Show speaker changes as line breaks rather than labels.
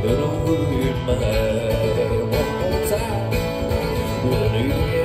and over in my head one more time with a new